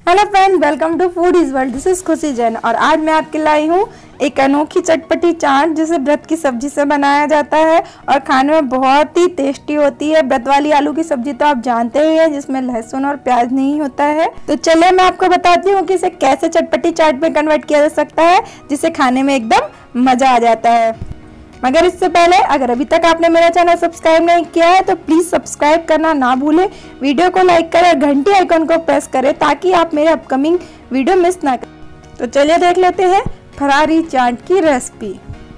Hello friend, welcome to food is world. This is Khushi Jain और आज मैं आपके लाई हूँ एक अनोखी चटपटी चाट जिसे व्रत की सब्जी से बनाया जाता है और खाने में बहुत ही टेस्टी होती है। व्रत वाली आलू की सब्जी तो आप जानते ही हैं, जिसमें लहसुन और प्याज नहीं होता है। तो चलिए मैं आपको बताती हूँ कि इसे कैसे चटपटी चाट में कन्वर्ट किया जा सकता है जिसे खाने में एकदम मजा आ जाता है। मगर इससे पहले अगर अभी तक आपने मेरा चैनल सब्सक्राइब नहीं किया है तो प्लीज सब्सक्राइब करना ना भूलें, वीडियो को लाइक करें और घंटी आइकन को प्रेस करें ताकि आप मेरे अपकमिंग वीडियो मिस ना करें। तो चलिए देख लेते हैं फरारी चाट की रेसिपी।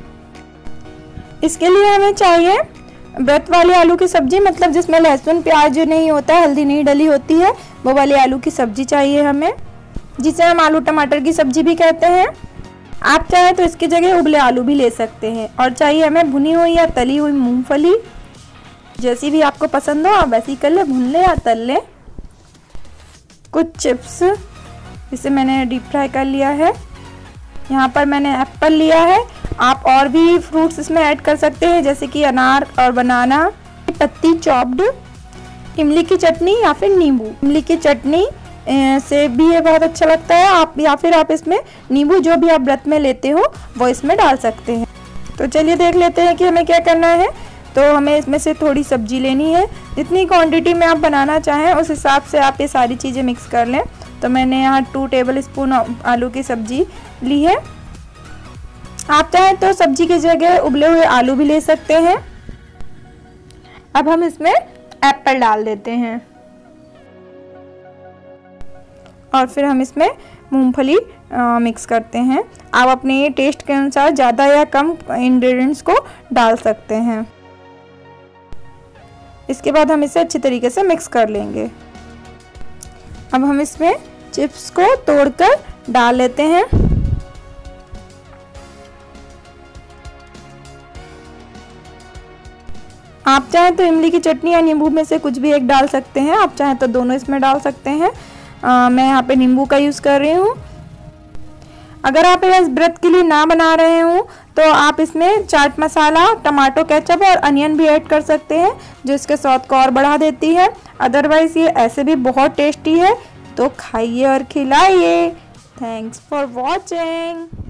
इसके लिए हमें चाहिए व्रत वाली आलू की सब्जी, मतलब जिसमें लहसुन प्याज नहीं होता है, हल्दी नहीं डली होती है, वो वाली आलू की सब्जी चाहिए हमें, जिसे हम आलू टमाटर की सब्जी भी कहते हैं। आप चाहें तो इसकी जगह उबले आलू भी ले सकते हैं। और चाहिए हमें भुनी हुई या तली हुई मूंगफली, जैसी भी आपको पसंद हो आप वैसी कर ले, भून ले या तल ले। कुछ चिप्स, इसे मैंने डीप फ्राई कर लिया है। यहाँ पर मैंने एप्पल लिया है, आप और भी फ्रूट्स इसमें ऐड कर सकते हैं जैसे कि अनार और बनाना। पत्ती चॉप्ड, इमली की चटनी या फिर नींबू, इमली की चटनी से भी ये बहुत अच्छा लगता है, आप या फिर आप इसमें नींबू जो भी आप व्रत में लेते हो वो इसमें डाल सकते हैं। तो चलिए देख लेते हैं कि हमें क्या करना है। तो हमें इसमें से थोड़ी सब्जी लेनी है, जितनी क्वांटिटी में आप बनाना चाहें उस हिसाब से आप ये सारी चीज़ें मिक्स कर लें। तो मैंने यहाँ 2 टेबल स्पून आलू की सब्जी ली है। आप चाहें तो सब्जी की जगह उबले हुए आलू भी ले सकते हैं। अब हम इसमें एप्पल डाल देते हैं और फिर हम इसमें मूंगफली मिक्स करते हैं। आप अपने टेस्ट के अनुसार ज़्यादा या कम इंग्रेडिएंट्स को डाल सकते हैं। इसके बाद हम इसे अच्छी तरीके से मिक्स कर लेंगे। अब हम इसमें चिप्स को तोड़कर डाल लेते हैं। आप चाहें तो इमली की चटनी या नींबू में से कुछ भी एक डाल सकते हैं, आप चाहें तो दोनों इसमें डाल सकते हैं। मैं यहाँ पे नींबू का यूज़ कर रही हूँ। अगर आप इस व्रत के लिए ना बना रहे हो तो आप इसमें चाट मसाला, टमाटो केचप और अनियन भी ऐड कर सकते हैं, जो इसके स्वाद को और बढ़ा देती है। अदरवाइज ये ऐसे भी बहुत टेस्टी है। तो खाइए और खिलाइए। Thanks for watching.